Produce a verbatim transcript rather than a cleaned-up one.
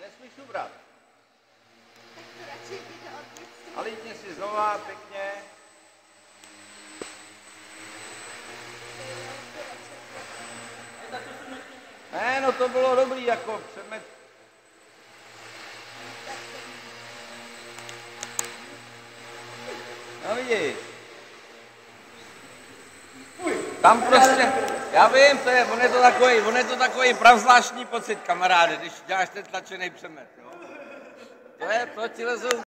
nesmíš ubrat. Tak to radši jde odvíc. A lítni si znova, pěkně. Ne, no to bylo dobrý, jako předmet. No vidíš. Tam prostě, já vím, to je, on je to takový, on je to takový pravzvláštní pocit, kamaráde, když děláš ten tlačený přemet, jo. To je, to ti lezou